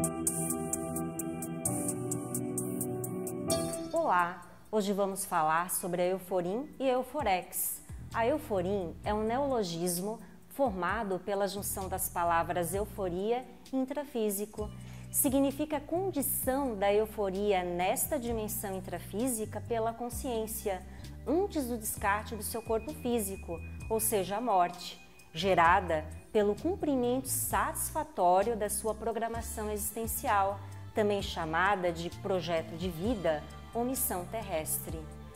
Olá! Hoje vamos falar sobre a Euforin e a Euforex. A Euforin é um neologismo formado pela junção das palavras euforia e intrafísico. Significa a condição da euforia nesta dimensão intrafísica pela consciência, antes do descarte do seu corpo físico, ou seja, a morte, gerada pelo cumprimento satisfatório da sua programação existencial, também chamada de projeto de vida ou missão terrestre.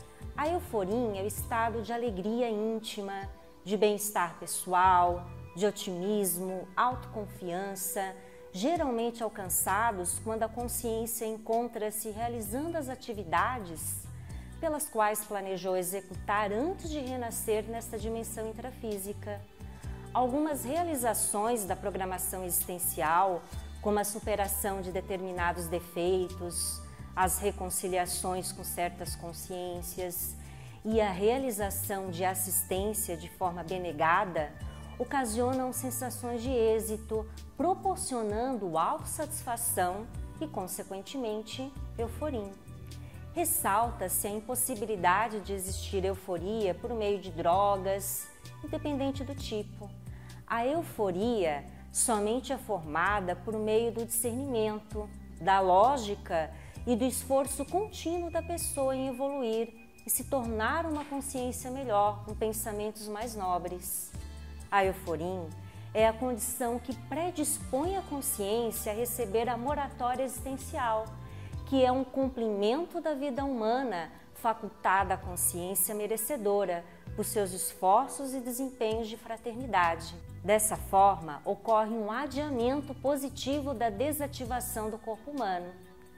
A euforia é o estado de alegria íntima, de bem-estar pessoal, de otimismo, autoconfiança, geralmente alcançados quando a consciência encontra-se realizando as atividades pelas quais planejou executar antes de renascer nesta dimensão intrafísica. Algumas realizações da programação existencial, como a superação de determinados defeitos, as reconciliações com certas consciências e a realização de assistência de forma benegada, ocasionam sensações de êxito, proporcionando autossatisfação e, consequentemente, euforia. Ressalta-se a impossibilidade de existir euforia por meio de drogas, independente do tipo. A euforia somente é formada por meio do discernimento, da lógica e do esforço contínuo da pessoa em evoluir e se tornar uma consciência melhor, com pensamentos mais nobres. A euforia é a condição que predispõe a consciência a receber a moratória existencial, que é um cumprimento da vida humana facultada à consciência merecedora por seus esforços e desempenhos de fraternidade. Dessa forma, ocorre um adiamento positivo da desativação do corpo humano.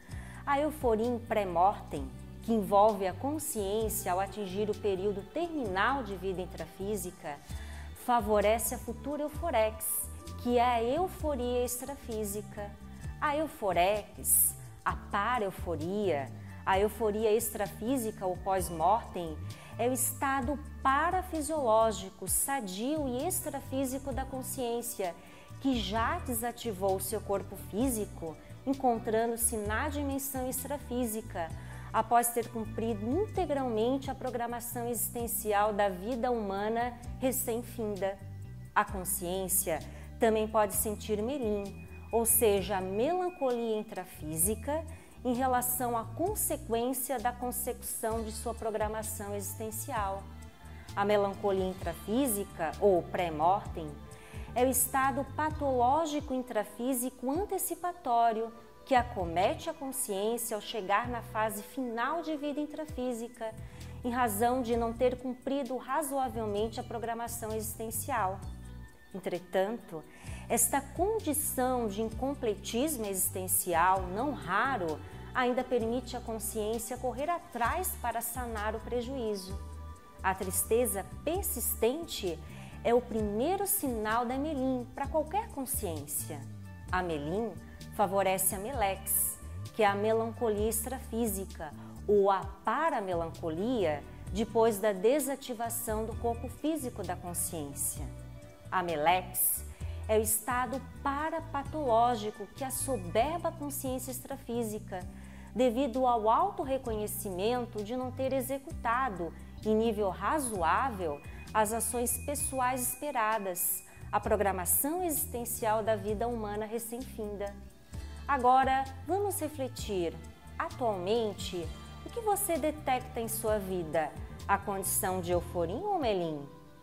A euforia pré-mortem, que envolve a consciência ao atingir o período terminal de vida intrafísica, favorece a futura euforex, que é a euforia extrafísica. A euforex, a para-euforia, a euforia extrafísica ou pós-mortem, é o estado parafisiológico, sadio e extrafísico da consciência, que já desativou o seu corpo físico, encontrando-se na dimensão extrafísica, após ter cumprido integralmente a programação existencial da vida humana recém-finda. A consciência também pode sentir melim, ou seja, a melancolia intrafísica, em relação à consequência da consecução de sua programação existencial. A melancolia intrafísica, ou pré-mortem, é o estado patológico intrafísico antecipatório que acomete a consciência ao chegar na fase final de vida intrafísica, em razão de não ter cumprido razoavelmente a programação existencial. Entretanto, esta condição de incompletismo existencial, não raro, ainda permite à consciência correr atrás para sanar o prejuízo. A tristeza persistente é o primeiro sinal da melim para qualquer consciência. A melim favorece a melex, que é a melancolia extrafísica, ou a paramelancolia, depois da desativação do corpo físico da consciência. A melex é o estado parapatológico que assoberba a consciência extrafísica, devido ao autorreconhecimento de não ter executado, em nível razoável, as ações pessoais esperadas, a programação existencial da vida humana recém-finda. Agora, vamos refletir. Atualmente, o que você detecta em sua vida? A condição de euforia ou melim?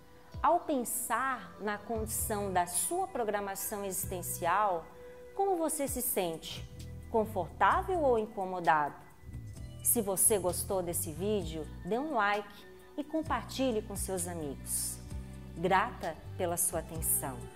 Ao pensar na condição da sua programação existencial, como você se sente? Confortável ou incomodado? Se você gostou desse vídeo, dê um like e compartilhe com seus amigos. Grata pela sua atenção.